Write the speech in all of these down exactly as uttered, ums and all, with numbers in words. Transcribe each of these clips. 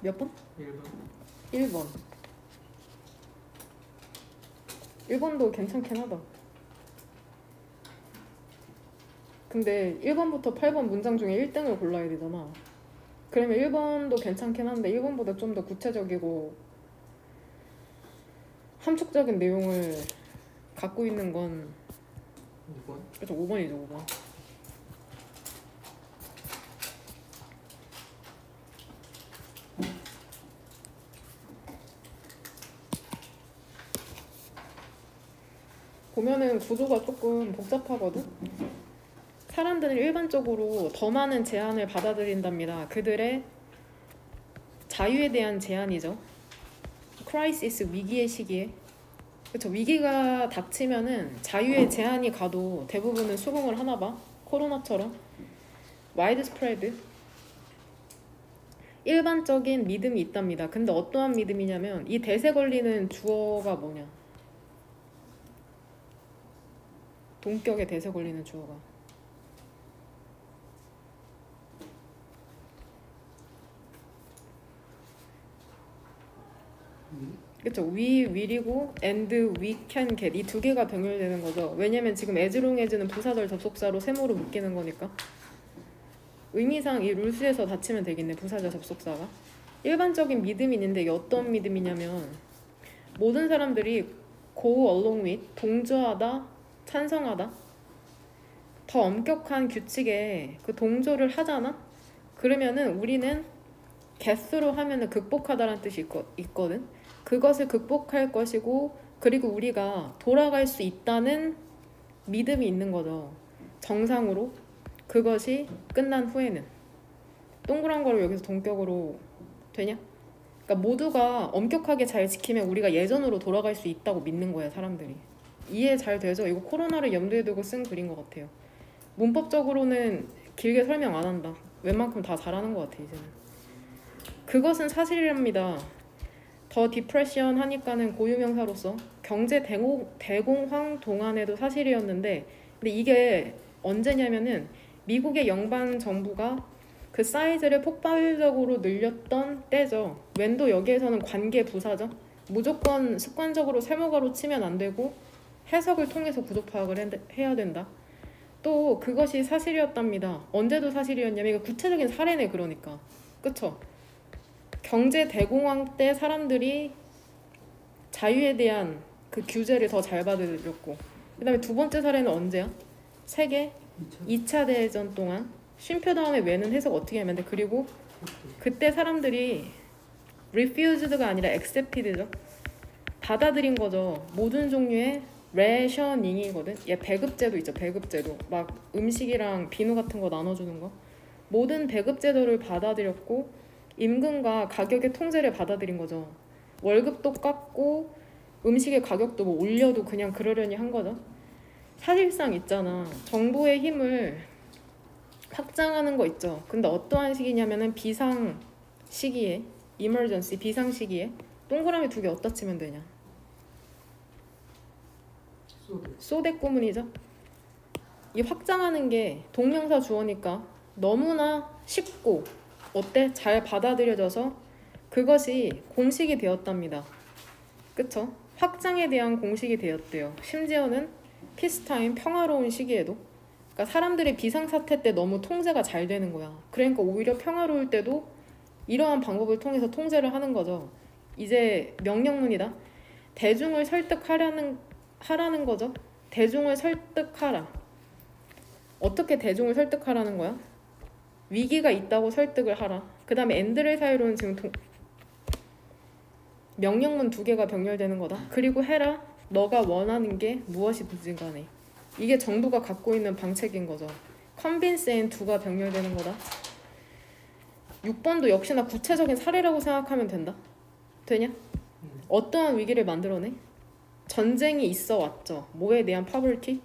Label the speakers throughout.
Speaker 1: 몇 번?
Speaker 2: 일 번.
Speaker 1: 일 번. 일 번도 괜찮긴 하다. 근데 일 번부터 팔 번 문장 중에 일 등을 골라야 되잖아. 그러면 일 번도 괜찮긴 한데 일 번보다 좀 더 구체적이고 함축적인 내용을 갖고 있는 건
Speaker 2: 오 번.
Speaker 1: 그렇죠. 오 번이죠. 오 번. 보면은 구조가 조금 복잡하거든. 사람들은 일반적으로 더 많은 제한을 받아들인답니다. 그들의 자유에 대한 제한이죠. 크라이시스, 위기의 시기에. 그렇죠. 위기가 닥치면은 자유의 제한이 가도 대부분은 수긍을 하나 봐. 코로나처럼. 와이드 스프레드. 일반적인 믿음이 있답니다. 근데 어떠한 믿음이냐면 이 대세 걸리는 주어가 뭐냐? 동격에 대세 걸리는 주어가. 그쵸. we, will이고 and we can get 이 두 개가 병렬되는 거죠. 왜냐면 지금 as long as는 부사절 접속사로 세모로 묶이는 거니까. 의미상 이 룰스에서 닫히면 되겠네. 부사절 접속사가. 일반적인 믿음이 있는데 이게 어떤 믿음이냐면 모든 사람들이 go along with 동조하다, 찬성하다. 더 엄격한 규칙에 그 동조를 하잖아? 그러면은 우리는 get으로 하면은 극복하다라는 뜻이 있거, 있거든. 그것을 극복할 것이고 그리고 우리가 돌아갈 수 있다는 믿음이 있는 거죠. 정상으로. 그것이 끝난 후에는. 동그란 거를 여기서 동격으로 되냐? 그러니까 모두가 엄격하게 잘 지키면 우리가 예전으로 돌아갈 수 있다고 믿는 거야, 사람들이. 이해 잘 되죠? 이거 코로나를 염두에 두고 쓴 글인 것 같아요. 문법적으로는 길게 설명 안 한다. 웬만큼 다 잘하는 것 같아, 이제는. 그것은 사실이랍니다. 더 디프레션 하니까는 고유명사로서 경제 대공, 대공황 동안에도 사실이었는데 근데 이게 언제냐면은 미국의 연방 정부가 그 사이즈를 폭발적으로 늘렸던 때죠. 웬도 여기에서는 관계 부사죠. 무조건 습관적으로 세모가로 치면 안 되고 해석을 통해서 구조 파악을 해야 된다. 또 그것이 사실이었답니다. 언제도 사실이었냐면 이거 구체적인 사례네. 그러니까 그쵸? 경제 대공황 때 사람들이 자유에 대한 그 규제를 더 잘 받으렸고 그 다음에 두 번째 사례는 언제야? 세계 이 차 대전 동안 쉼표 다음에 왜는 해석 어떻게 하면 돼? 그리고 그때 사람들이 refused가 아니라 accepted죠. 받아들인 거죠. 모든 종류의 rationing이거든. 얘 배급제도 있죠. 배급제도. 막 음식이랑 비누 같은 거 나눠주는 거. 모든 배급제도를 받아들였고 임금과 가격의 통제를 받아들인 거죠. 월급도 깎고 음식의 가격도 뭐 올려도 그냥 그러려니 한 거죠. 사실상 있잖아. 정부의 힘을 확장하는 거 있죠. 근데 어떠한 시기냐면은 비상 시기에 emergency 비상 시기에 동그라미 두 개 어디다 치면 되냐? 소대 구문이죠. 이 확장하는 게 동명사 주어니까 너무나 쉽고 어때? 잘 받아들여져서 그것이 공식이 되었답니다. 그쵸? 확장에 대한 공식이 되었대요. 심지어는 피스타임 평화로운 시기에도. 그러니까 사람들이 비상사태 때 너무 통제가 잘 되는 거야. 그러니까 오히려 평화로울 때도 이러한 방법을 통해서 통제를 하는 거죠. 이제 명령문이다. 대중을 설득하려는 하라는 거죠. 대중을 설득하라. 어떻게 대중을 설득하라는 거야? 위기가 있다고 설득을 하라. 그 다음에 and를 사이로는 지금 동... 명령문 두 개가 병렬되는 거다. 그리고 해라. 너가 원하는 게 무엇이든지 간에. 이게 정부가 갖고 있는 방책인 거죠. convince and do가 병렬되는 거다. 육 번도 역시나 구체적인 사례라고 생각하면 된다. 되냐? 어떠한 위기를 만들어내? 전쟁이 있어 왔죠. 뭐에 대한 poverty?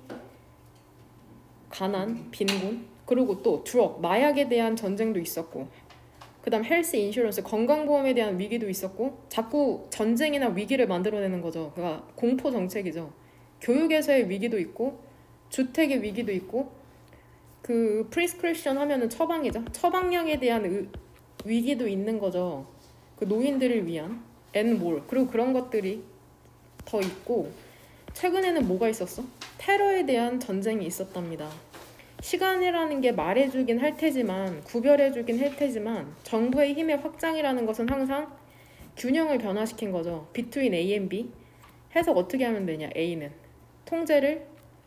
Speaker 1: 가난, 빈곤. 그리고 또 드럭, 마약에 대한 전쟁도 있었고 그 다음 헬스 인슈런스, 건강보험에 대한 위기도 있었고 자꾸 전쟁이나 위기를 만들어내는 거죠. 그러니까 공포 정책이죠. 교육에서의 위기도 있고 주택의 위기도 있고 그 프리스크립션 하면은 처방이죠. 처방약에 대한 의, 위기도 있는 거죠. 그 노인들을 위한 and more. 그리고 그런 것들이 더 있고 최근에는 뭐가 있었어? 테러에 대한 전쟁이 있었답니다. 시간이라는 게 말해주긴 할 테지만 구별해주긴 할 테지만 정부의 힘의 확장이라는 것은 항상 균형을 변화시킨 거죠. between A and B. 해석 어떻게 하면 되냐? A는 통제를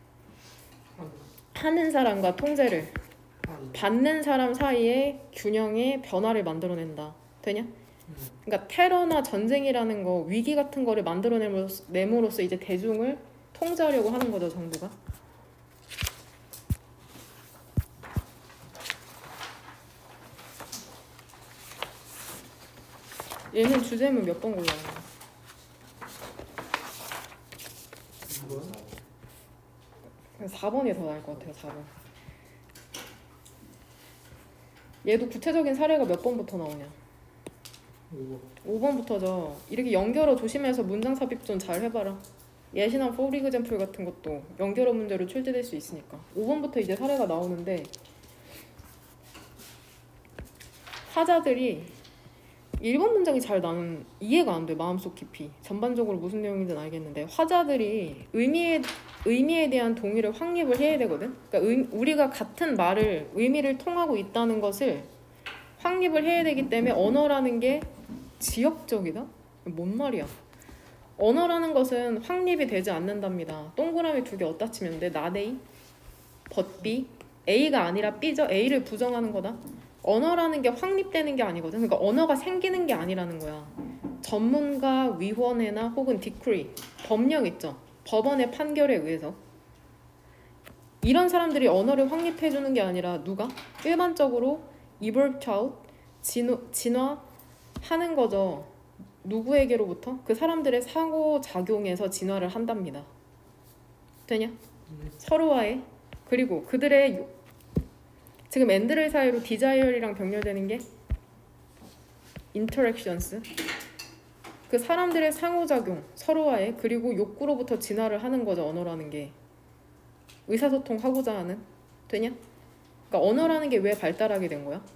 Speaker 1: 하는 사람과 통제를 받는 사람 사이의 균형의 변화를 만들어낸다. 되냐? 그러니까 테러나 전쟁이라는 거, 위기 같은 거를 만들어냄으로써 이제 대중을 통제하려고 하는 거죠, 정부가. 얘는 주제문 몇 번 골라요? 사 번이 더 나을 것 같아요. 사 번. 얘도 구체적인 사례가 몇 번부터 나오냐? 오 번부터죠. 이렇게 연결어 조심해서 문장 삽입 좀 잘 해봐라. 예시나 for example 같은 것도 연결어 문제로 출제될 수 있으니까. 오 번부터 이제 사례가 나오는데 화자들이 일 번 문장이 잘 나는 이해가 안 돼. 마음속 깊이. 전반적으로 무슨 내용인지는 알겠는데 화자들이 의미에 의미에 대한 동의를 확립을 해야 되거든. 그러니까 의, 우리가 같은 말을 의미를 통하고 있다는 것을 확립을 해야 되기 때문에 언어라는 게 지역적이다? 뭔 말이야? 언어라는 것은 확립이 되지 않는답니다. 동그라미 두 개 어디다 치면 돼? not A, but B. A가 아니라 B죠. A를 부정하는 거다. 언어라는 게 확립되는 게 아니거든. 그러니까 언어가 생기는 게 아니라는 거야. 전문가 위원회나 혹은 디크리, 법령 있죠. 법원의 판결에 의해서 이런 사람들이 언어를 확립해주는 게 아니라 누가? 일반적으로 evolve out, 진화, 진화하는 거죠. 누구에게로부터? 그 사람들의 상호작용에서 진화를 한답니다. 되냐? 음. 서로와의 그리고 그들의 지금 엔드를 사이로 디자이어랑 병렬되는 게 interactions 그 사람들의 상호작용 서로와의 그리고 욕구로부터 진화를 하는 거죠. 언어라는 게 의사소통하고자 하는 되냐? 그러니까 언어라는 게 왜 발달하게 된 거야?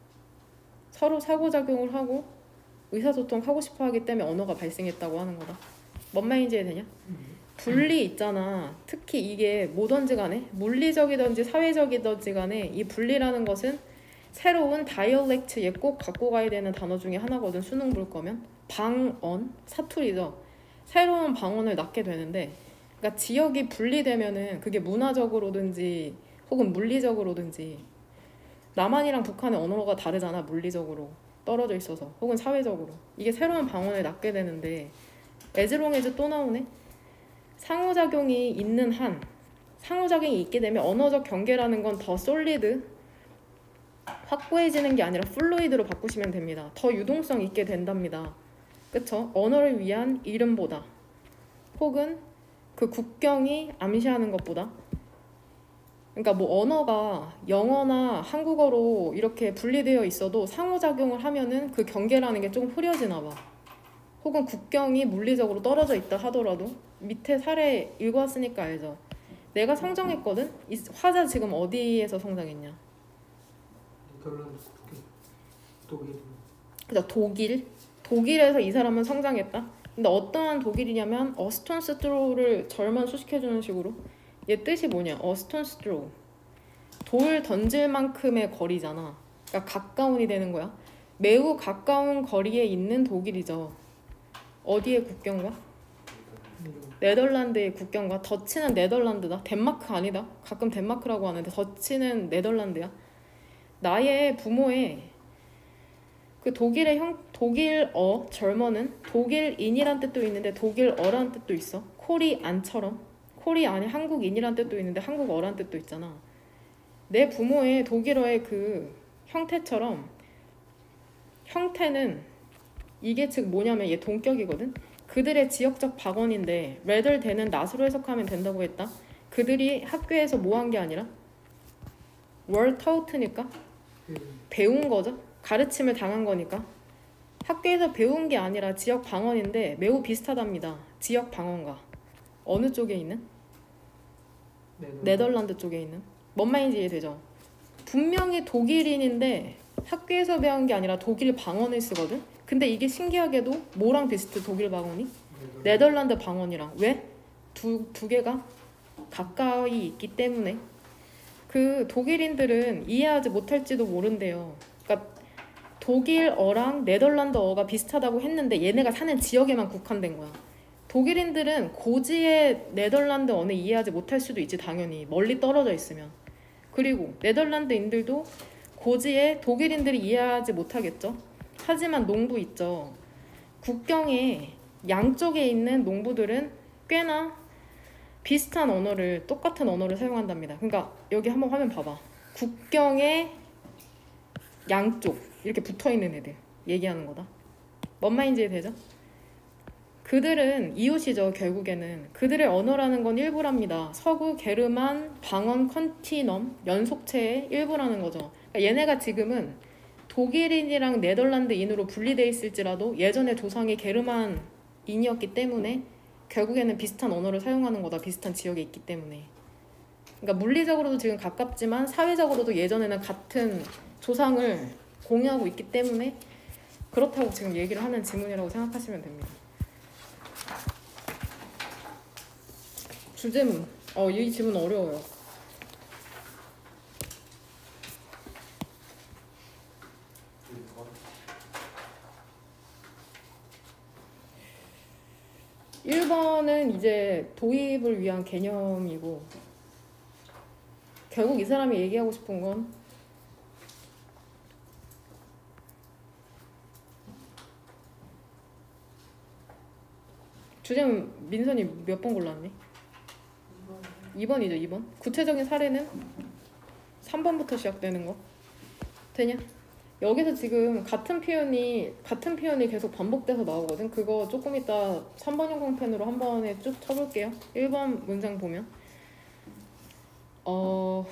Speaker 1: 서로 상호작용을 하고 의사소통하고 싶어 하기 때문에 언어가 발생했다고 하는 거다. 뭔 말인지 되냐? 분리 있잖아. 특히 이게 뭐든지 간에 물리적이든지 사회적이든지 간에 이 분리라는 것은 새로운 다이얼렉트에 꼭 갖고 가야 되는 단어 중에 하나거든. 수능 볼 거면 방언, 사투리죠. 새로운 방언을 낳게 되는데 그러니까 지역이 분리되면은 그게 문화적으로든지 혹은 물리적으로든지 남한이랑 북한의 언어가 다르잖아. 물리적으로 떨어져 있어서 혹은 사회적으로 이게 새로운 방언을 낳게 되는데 에즈롱에즈 또 나오네. 상호작용이 있는 한 상호작용이 있게 되면 언어적 경계라는 건 더 솔리드 확고해지는 게 아니라 플루이드로 바꾸시면 됩니다. 더 유동성 있게 된답니다. 그쵸? 언어를 위한 이름보다 혹은 그 국경이 암시하는 것보다 그러니까 뭐 언어가 영어나 한국어로 이렇게 분리되어 있어도 상호작용을 하면은 그 경계라는 게 조금 흐려지나 봐. 혹은 국경이 물리적으로 떨어져 있다 하더라도 밑에 사례 읽어왔으니까 알죠. 내가 성장했거든? 이 화자 지금 어디에서 성장했냐?
Speaker 2: 네덜란드, 독일.
Speaker 1: 그죠? 독일. 독일에서 이 사람은 성장했다. 근데 어떠한 독일이냐면 어스톤스 트로우를 절만 수식해주는 식으로 얘 뜻이 뭐냐? 어스톤스 트로우 돌 던질 만큼의 거리잖아. 그러니까 가까운이 되는 거야. 매우 가까운 거리에 있는 독일이죠. 어디의 국경과? 네덜란드의 국경과. 더치는 네덜란드다. 덴마크 아니다. 가끔 덴마크라고 하는데 더치는 네덜란드야. 나의 부모의 그 독일의 형 독일어 절머는 독일인이란 뜻도 있는데 독일어란 뜻도 있어. 코리안처럼 코리안이 한국인이란 뜻도 있는데 한국어란 뜻도 있잖아. 내 부모의 독일어의 그 형태처럼 형태는 이게 즉 뭐냐면 얘 동격이거든. 그들의 지역적 박언인데 rather 되는 not으로 해석하면 된다고 했다. 그들이 학교에서 뭐 한 게 아니라 were taught니까 배운 거죠. 가르침을 당한 거니까. 학교에서 배운 게 아니라 지역 방언인데 매우 비슷하답니다. 지역 방언과 어느 쪽에 있는? 네덜란드, 네덜란드 쪽에 있는. 뭔 말인지 이해되죠? 분명히 독일인인데 학교에서 배운 게 아니라 독일 방언을 쓰거든. 근데 이게 신기하게도 뭐랑 비슷해 독일 방언이? 네덜란드 방언이랑. 왜? 두, 두 개가 가까이 있기 때문에. 그 독일인들은 이해하지 못할지도 모른대요. 그러니까 독일어랑 네덜란드어가 비슷하다고 했는데 얘네가 사는 지역에만 국한된 거야. 독일인들은 고지의 네덜란드어는 이해하지 못할 수도 있지 당연히 멀리 떨어져 있으면. 그리고 네덜란드인들도 고지의 독일인들이 이해하지 못하겠죠. 하지만 농부 있죠. 국경에 양쪽에 있는 농부들은 꽤나 비슷한 언어를 똑같은 언어를 사용한답니다. 그러니까 여기 한번 화면 봐봐. 국경의 양쪽 이렇게 붙어있는 애들 얘기하는 거다. 뭔 말인지 되죠? 그들은 이웃이죠. 결국에는 그들의 언어라는 건 일부랍니다. 서구 게르만 방언 컨티넘 연속체의 일부라는 거죠. 그러니까 얘네가 지금은 독일인이랑 네덜란드인으로 분리되어 있을지라도 예전에 조상이 게르만인이었기 때문에 결국에는 비슷한 언어를 사용하는 거다. 비슷한 지역에 있기 때문에. 그러니까 물리적으로도 지금 가깝지만 사회적으로도 예전에는 같은 조상을 공유하고 있기 때문에 그렇다고 지금 얘기를 하는 지문이라고 생각하시면 됩니다. 주제문. 어, 이 지문 어려워요. 일 번은 이제 도입을 위한 개념이고 결국 이 사람이 얘기하고 싶은 건 주제문 민선이 몇 번 골랐니? 이 번이죠. 이 번. 구체적인 사례는 삼 번부터 시작되는 거. 되냐? 여기서 지금 같은 표현이 같은 표현이 계속 반복돼서 나오거든. 그거 조금 이따 삼 번 형광펜으로 한 번에 쭉 쳐볼게요. 일 번 문장 보면 어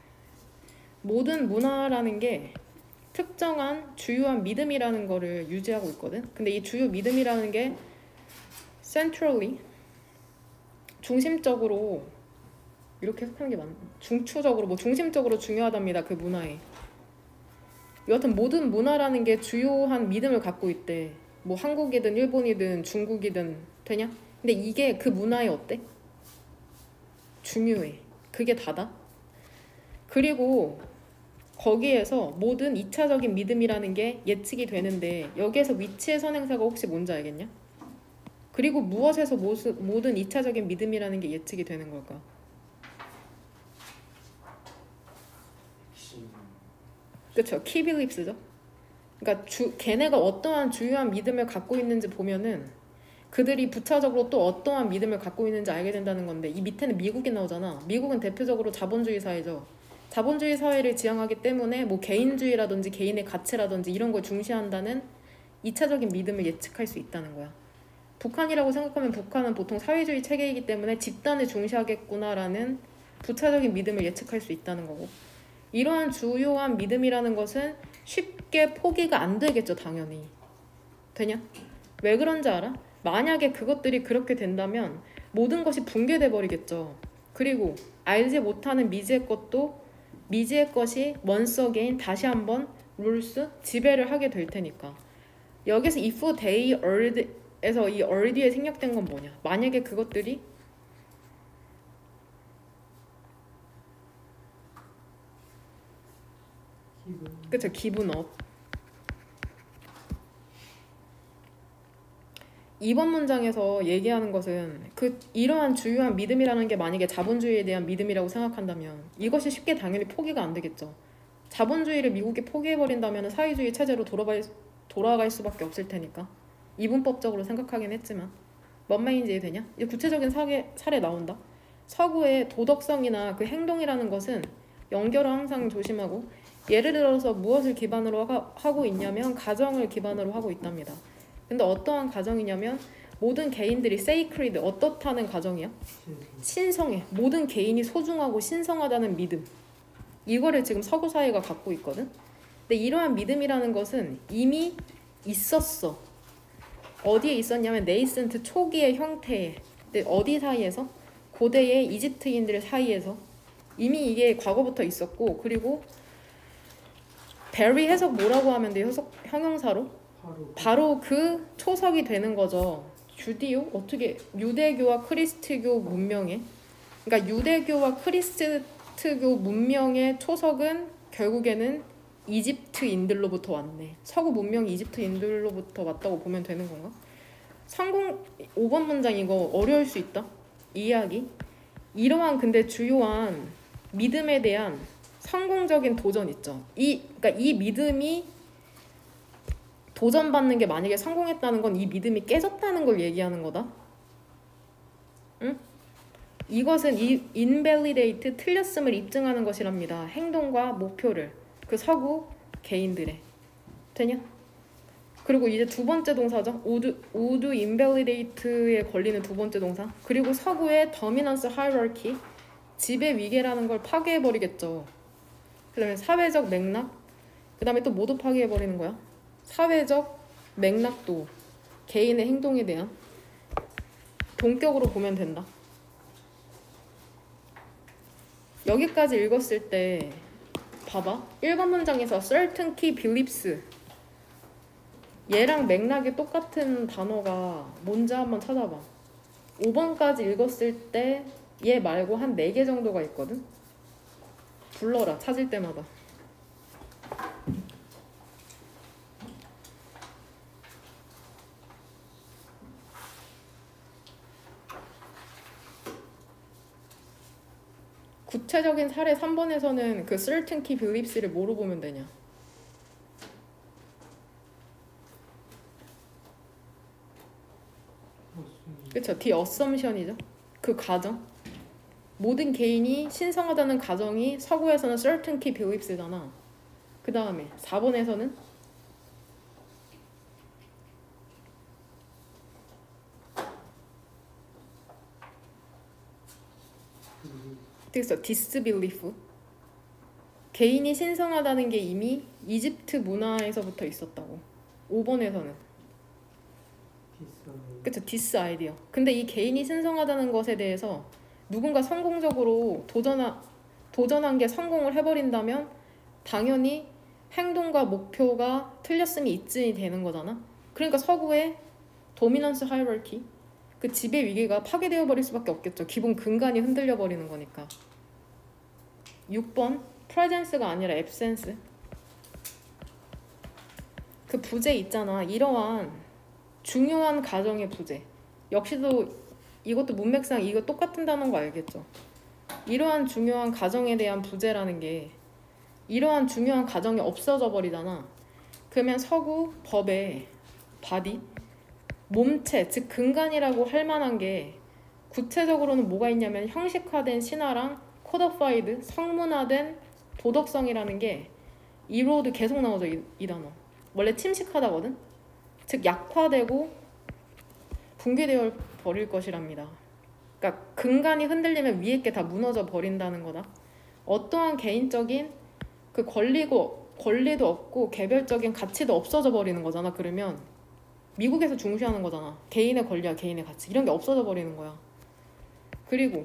Speaker 1: 모든 문화라는 게 특정한 주요한 믿음이라는 거를 유지하고 있거든. 근데 이 주요 믿음이라는 게 centrally 중심적으로 이렇게 해석하는 게 맞나? 중추적으로 뭐 중심적으로 중요하답니다. 그 문화에. 여하튼 모든 문화라는 게 주요한 믿음을 갖고 있대. 뭐 한국이든 일본이든 중국이든 되냐? 근데 이게 그 문화에 어때? 중요해. 그게 다다. 그리고 거기에서 모든 이차적인 믿음이라는 게 예측이 되는데 여기에서 위치의 선행사가 혹시 뭔지 알겠냐? 그리고 무엇에서 모든 이차적인 믿음이라는 게 예측이 되는 걸까? 그쵸. 키빌립스죠. 그러니까 주, 걔네가 어떠한 주요한 믿음을 갖고 있는지 보면은 그들이 부차적으로 또 어떠한 믿음을 갖고 있는지 알게 된다는 건데 이 밑에는 미국이 나오잖아. 미국은 대표적으로 자본주의 사회죠. 자본주의 사회를 지향하기 때문에 뭐 개인주의라든지 개인의 가치라든지 이런 걸 중시한다는 이차적인 믿음을 예측할 수 있다는 거야. 북한이라고 생각하면 북한은 보통 사회주의 체계이기 때문에 집단을 중시하겠구나라는 부차적인 믿음을 예측할 수 있다는 거고 이러한 주요한 믿음이라는 것은 쉽게 포기가 안 되겠죠. 당연히. 되냐? 왜 그런지 알아? 만약에 그것들이 그렇게 된다면 모든 것이 붕괴돼 버리겠죠. 그리고 알지 못하는 미지의 것도 미지의 것이 once again 다시 한번 rules 지배를 하게 될 테니까. 여기서 if they erred 에서 이 erred에 생략된 건 뭐냐? 만약에 그것들이 그쵸. 기분 업. 이번 문장에서 얘기하는 것은 그 이러한 주요한 믿음이라는 게 만약에 자본주의에 대한 믿음이라고 생각한다면 이것이 쉽게 당연히 포기가 안 되겠죠. 자본주의를 미국이 포기해버린다면 사회주의 체제로 돌아갈, 돌아갈 수밖에 없을 테니까 이분법적으로 생각하긴 했지만 뭔 말인지 이해되냐? 이제 구체적인 사례, 사례 나온다. 서구의 도덕성이나 그 행동이라는 것은 연결을 항상 조심하고 예를 들어서 무엇을 기반으로 하, 하고 있냐면 가정을 기반으로 하고 있답니다. 근데 어떠한 가정이냐면 모든 개인들이 sacred 어떻다는 가정이야? 신성해. 모든 개인이 소중하고 신성하다는 믿음. 이거를 지금 서구 사회가 갖고 있거든. 근데 이러한 믿음이라는 것은 이미 있었어. 어디에 있었냐면 네이센트 초기의 형태에. 근데 어디 사이에서? 고대의 이집트인들 사이에서 이미 이게 과거부터 있었고 그리고 베리 해석 뭐라고 하면 돼? 해석 형용사로?
Speaker 2: 바로
Speaker 1: 바로 그 초석이 되는 거죠. 주디오? 어떻게 유대교와 크리스트교 문명에 그러니까 유대교와 크리스트교 문명의 초석은 결국에는 이집트인들로부터 왔네. 서구 문명이 이집트인들로부터 왔다고 보면 되는 건가? 상공 오 번 문장 이거 어려울 수 있다. 이해하기. 이러한 근데 주요한 믿음에 대한 성공적인 도전 있죠. 이 그러니까 이 믿음이 도전받는 게 만약에 성공했다는 건 이 믿음이 깨졌다는 걸 얘기하는 거다. 응? 이것은 이 invalidate 틀렸음을 입증하는 것이랍니다. 행동과 목표를 그 서구 개인들의 되냐? 그리고 이제 두 번째 동사죠. would, would invalidate에 걸리는 두 번째 동사. 그리고 서구의 dominance hierarchy 지배 위계라는 걸 파괴해버리겠죠. 그 다음에 사회적 맥락 그 다음에 또 모두 파괴해버리는 거야. 사회적 맥락도 개인의 행동에 대한 동격으로 보면 된다. 여기까지 읽었을 때 봐봐. 일 번 문장에서 certain key beliefs 얘랑 맥락이 똑같은 단어가 뭔지 한번 찾아봐. 오 번까지 읽었을 때 얘 말고 한 네 개 정도가 있거든. 불러라. 찾을 때마다. 구체적인 사례 삼 번에서는 그 certain key beliefs를 뭐로 보면 되냐? 그쵸? the assumption이죠. 그 가정. 모든 개인이 신성하다는 가정이 서구에서는 certain key beliefs잖아. 그 다음에 사 번에서는 그래서 disbelief 개인이 신성하다는 게 이미 이집트 문화에서부터 있었다고. 오 번에서는 그쵸 디스 아이디어. 근데 이 개인이 신성하다는 것에 대해서 누군가 성공적으로 도전하, 도전한 게 성공을 해버린다면 당연히 행동과 목표가 틀렸음이 입증이 되는 거잖아. 그러니까 서구의 도미넌스 하이어키 그 지배 위기가 파괴되어 버릴 수밖에 없겠죠. 기본 근간이 흔들려 버리는 거니까. 육 번 presence가 아니라 absence. 그 부재 있잖아. 이러한 중요한 가정의 부재. 역시도 이것도 문맥상 이거 똑같은 단어인 거 알겠죠? 이러한 중요한 가정에 대한 부재라는 게 이러한 중요한 가정이 없어져 버리잖아. 그러면 서구 법에 바디 몸체, 즉 근간이라고 할 만한 게 구체적으로는 뭐가 있냐면 형식화된 신화랑 코더파이드, 성문화된 도덕성이라는 게 이로도 계속 나오죠. 이, 이 단어. 원래 침식하다거든. 즉 약화되고 붕괴되어 버릴 것이랍니다. 그러니까 근간이 흔들리면 위에 게 다 무너져 버린다는 거다. 어떠한 개인적인 그 권리고 권리도 없고 개별적인 가치도 없어져 버리는 거잖아. 그러면 미국에서 중시하는 거잖아. 개인의 권리와 개인의 가치 이런 게 없어져 버리는 거야. 그리고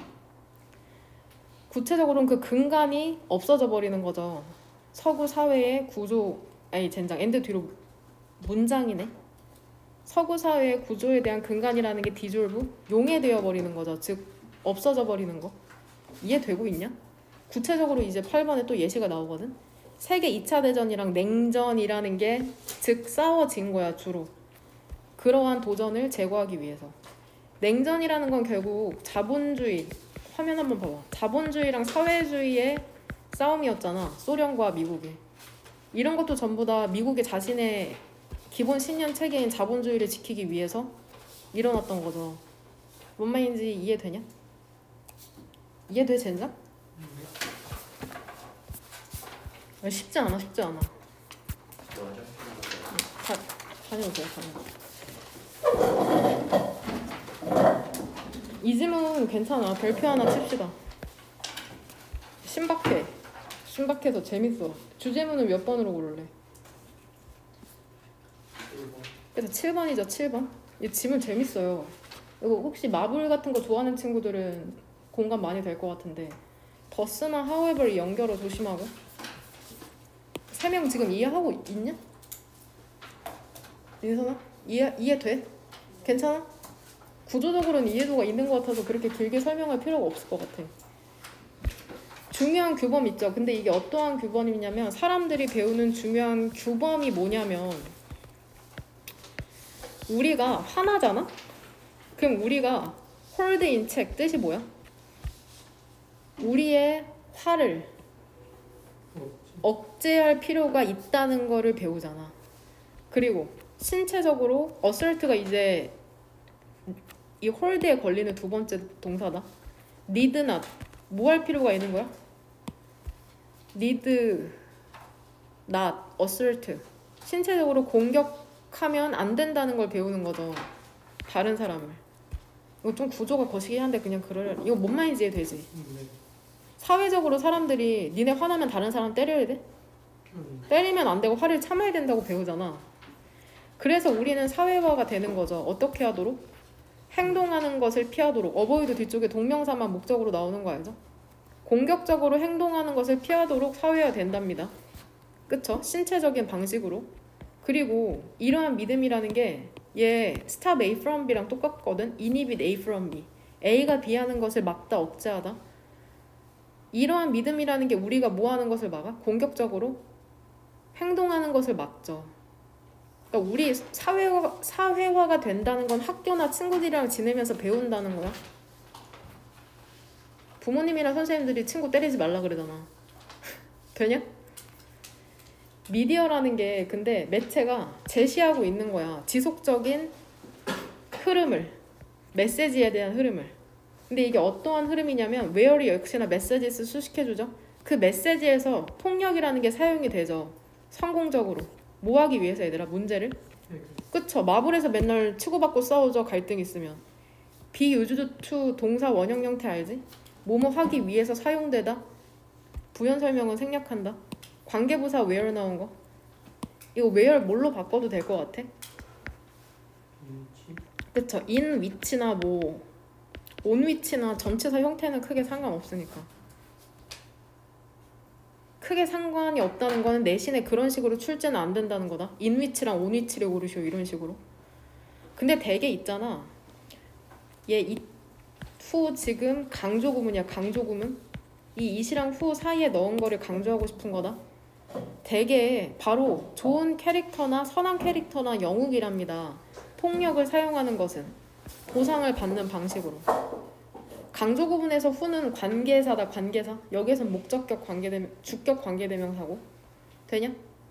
Speaker 1: 구체적으로는 그 근간이 없어져 버리는 거죠. 서구 사회의 구조 아니 젠장 엔드 뒤로 문장이네. 서구 사회의 구조에 대한 근간이라는 게 디졸브 용해되어 버리는 거죠. 즉 없어져 버리는 거. 이해되고 있냐? 구체적으로 이제 팔 번에 또 예시가 나오거든. 세계 이 차 대전이랑 냉전이라는 게 즉 싸워진 거야. 주로 그러한 도전을 제거하기 위해서. 냉전이라는 건 결국 자본주의 화면 한번 봐봐. 자본주의랑 사회주의의 싸움이었잖아. 소련과 미국의. 이런 것도 전부 다 미국의 자신의 기본 신념 체계인 자본주의를 지키기 위해서 일어났던 거죠. 뭔 말인지 이해되냐? 이해돼 젠장? 쉽지 않아 쉽지 않아. 다, 다녀오세요 다녀오세요. 이 질문 괜찮아. 별표 하나 칩시다. 신박해. 신박해서 재밌어. 주제문은 몇 번으로 고를래? 그래서 칠 번이죠. 칠 번. 이 질문 재밌어요. 이거 혹시 마블 같은 거 좋아하는 친구들은 공감 많이 될 것 같은데 더스나 however 연결어 조심하고. 세 명 지금 이해하고 있냐? 민선아? 이해, 이해돼? 괜찮아? 구조적으로는 이해도가 있는 것 같아서 그렇게 길게 설명할 필요가 없을 것 같아. 중요한 규범 있죠. 근데 이게 어떠한 규범이냐면 사람들이 배우는 중요한 규범이 뭐냐면 우리가 화나잖아? 그럼 우리가 hold in check 뜻이 뭐야? 우리의 화를 억제할 필요가 있다는 거를 배우잖아. 그리고 신체적으로 assert가 이제 이 hold에 걸리는 두 번째 동사다. need not 뭐 할 필요가 있는 거야? need not assert 신체적으로 공격하면 안 된다는 걸 배우는 거죠. 다른 사람을. 이거 좀 구조가 거시기 한데 그냥 그럴 이거 뭔 말인지 이해되지?
Speaker 2: 네.
Speaker 1: 사회적으로 사람들이 니네 화나면 다른 사람 때려야 돼?
Speaker 2: 음.
Speaker 1: 때리면 안 되고 화를 참아야 된다고 배우잖아. 그래서 우리는 사회화가 되는 거죠. 어떻게 하도록? 행동하는 것을 피하도록. 어버이도 뒤쪽에 동명사만 목적으로 나오는 거 알죠? 공격적으로 행동하는 것을 피하도록 사회화 된답니다. 그쵸? 신체적인 방식으로. 그리고 이러한 믿음이라는 게 얘 stop A from B랑 똑같거든. inhibit A from B. A가 B 하는 것을 막다, 억제하다. 이러한 믿음이라는 게 우리가 뭐 하는 것을 막아? 공격적으로 행동하는 것을 막죠. 그러니까 우리 사회화, 사회화가 된다는 건 학교나 친구들이랑 지내면서 배운다는 거야. 부모님이랑 선생님들이 친구 때리지 말라 그러잖아. 되냐? 미디어라는 게 근데 매체가 제시하고 있는 거야. 지속적인 흐름을. 메시지에 대한 흐름을. 근데 이게 어떠한 흐름이냐면 웨어리 역시나 메시지스 수식해주죠. 그 메시지에서 폭력이라는 게 사용이 되죠. 성공적으로. 뭐 하기 위해서 얘들아? 문제를? 그쵸. 마블에서 맨날 치고받고 싸우죠. 갈등 있으면. 비유즈드 투 동사 원형 형태 알지? 뭐뭐 하기 위해서 사용되다. 부연 설명은 생략한다. 관계부사 where 나온 거. 이거 where 뭘로 바꿔도 될 것 같아? 그쵸. in which나 뭐 on which나 전치사 형태는 크게 상관없으니까. 크게 상관이 없다는 거는 내신에 그런 식으로 출제는 안 된다는 거다. in which랑 on which를 고르시오 이런 식으로. 근데 되게 있잖아. 얘 이 후 지금 강조구문이야. 강조구문. 이 it이랑 후 사이에 넣은 거를 강조하고 싶은 거다. 되게 바로 좋은 캐릭터나 선한 캐릭터나 영웅이랍니다. 폭력을 사용하는 것은 보상을 받는 방식으로. 강조구문에서 후는 관계사다. 관계사. 여기서는 목적격 관계대명, 주격 관계대명사고. 되냐?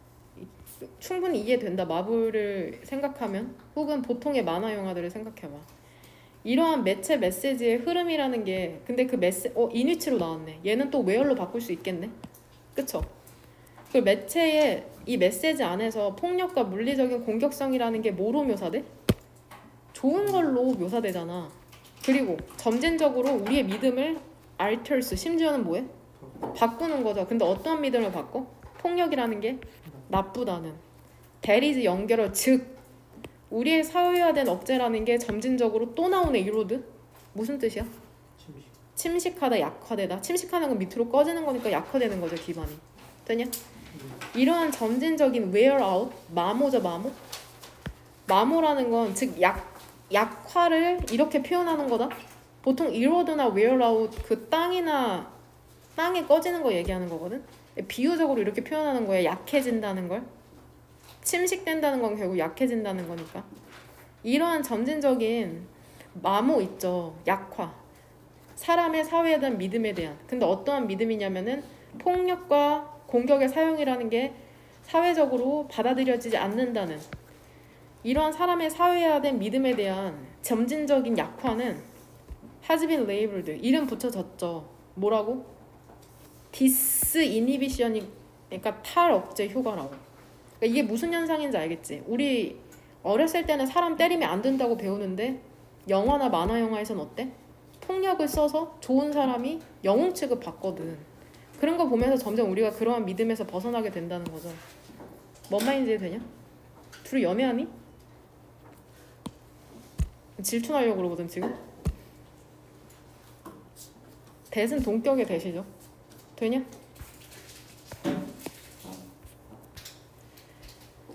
Speaker 1: 충분히 이해된다. 마블을 생각하면. 혹은 보통의 만화 영화들을 생각해봐. 이러한 매체 메시지의 흐름이라는 게 근데 그 메시 어 인위치로 나왔네. 얘는 또 웨어로 바꿀 수 있겠네. 그쵸? 그 매체의 이 메시지 안에서 폭력과 물리적인 공격성이라는 게 뭐로 묘사돼? 좋은 걸로 묘사되잖아. 그리고 점진적으로 우리의 믿음을 alters, 심지어는 뭐해? 바꾸는 거죠. 근데 어떤 믿음을 바꿔? 폭력이라는 게 나쁘다는. that is 연결어, 즉 우리의 사회화된 억제라는 게 점진적으로 또 나오네. 이로드 무슨 뜻이야?
Speaker 2: 침식.
Speaker 1: 침식하다, 약화되다. 침식하는 건 밑으로 꺼지는 거니까 약화되는 거죠. 기반이. 되냐? 이러한 점진적인 wear out, 마모죠. 마모. 마모라는 건 즉 약, 약화를 이렇게 표현하는 거다. 보통 erode나 wear out 그 땅이나 땅이 꺼지는 거 얘기하는 거거든. 비유적으로 이렇게 표현하는 거야. 약해진다는 걸. 침식된다는 건 결국 약해진다는 거니까. 이러한 점진적인 마모 있죠. 약화. 사람의 사회에 대한 믿음에 대한. 근데 어떠한 믿음이냐면은 폭력과 공격의 사용이라는 게 사회적으로 받아들여지지 않는다는 이러한 사람의 사회화된 믿음에 대한 점진적인 약화는 has been labeled. 이름 붙여졌죠. 뭐라고? disinhibition이 그러니까 탈억제 효과라고. 그러니까 이게 무슨 현상인지 알겠지? 우리 어렸을 때는 사람 때리면 안 된다고 배우는데 영화나 만화 영화에선 어때? 폭력을 써서 좋은 사람이 영웅 취급 받거든. 그런 거 보면서 점점 우리가 그러한 믿음에서 벗어나게 된다는 거죠. 뭔 말인지 되냐? 둘이 연애하니? 질투하려고 그러거든 지금. 대신 동격의 대시죠. 되냐?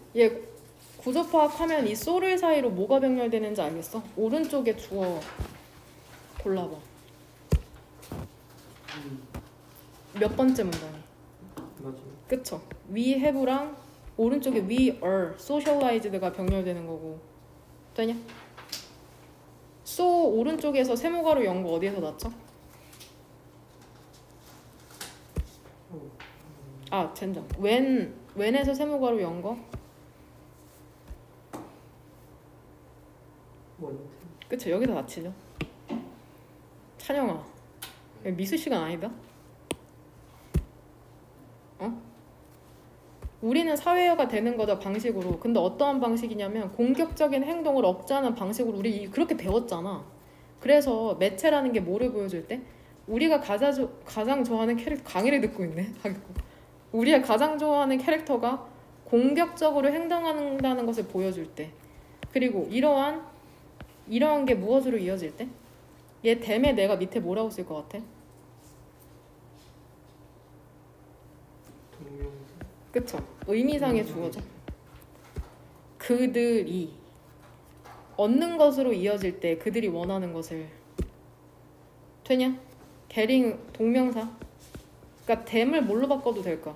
Speaker 1: 얘 구조 파악하면 이 소를 사이로 뭐가 병렬되는지 알겠어? 오른쪽에 주어 골라봐.
Speaker 2: 음,
Speaker 1: 몇 번째 문장이?
Speaker 2: 맞아.
Speaker 1: 그쵸? we have랑 오른쪽에 we are socialized가 병렬되는 거고. 되냐? so 오른쪽에서 세모가로 연 거 어디에서 났죠?
Speaker 2: 어, 음,
Speaker 1: 아 젠장. when when에서 세모가로 연 거?
Speaker 2: 원태.
Speaker 1: 그쵸? 여기서 닥치죠. 찬영아, 미수 시간 아니다? 어? 우리는 사회화가 되는 거죠, 방식으로. 근데 어떠한 방식이냐면 공격적인 행동을 억제하는 방식으로 우리 그렇게 배웠잖아. 그래서 매체라는 게 뭐를 보여줄 때? 우리가 가장, 조, 가장 좋아하는 캐릭터, 강의를 듣고 있네. 우리가 가장 좋아하는 캐릭터가 공격적으로 행동한다는 것을 보여줄 때. 그리고 이러한 이러한 게 무엇으로 이어질 때? 얘 댐에 내가 밑에 뭐라고 쓸 것 같아?
Speaker 2: 동명사.
Speaker 1: 그쵸? 의미상의 주어죠. 그들이 얻는 것으로 이어질 때 그들이 원하는 것을 되냐? 게링 동명사. 그러니까 댐을 뭘로 바꿔도 될까?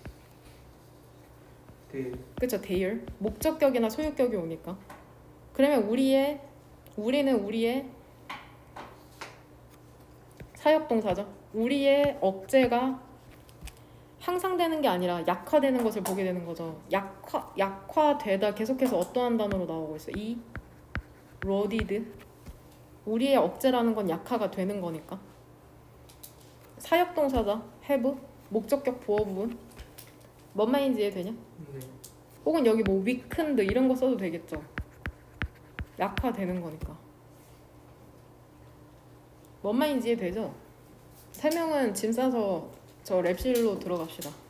Speaker 2: 대.
Speaker 1: 그쵸? 대열. 목적격이나 소유격이 오니까. 그러면 우리의 우리는 우리의 사역동사죠. 우리의 억제가 향상되는 게 아니라 약화되는 것을 보게 되는 거죠. 약화, 약화되다 계속해서 어떠한 단어로 나오고 있어? 이 로디드. 우리의 억제라는 건 약화가 되는 거니까. 사역동사자 have 목적격 보어 부분. 뭔 말인지 이해되냐?
Speaker 2: 네.
Speaker 1: 혹은 여기 뭐 weakened 이런 거 써도 되겠죠. 약화되는 거니까. 뭔 말인지 이해되죠? 세 명은 짐 싸서 저 랩실로 들어갑시다.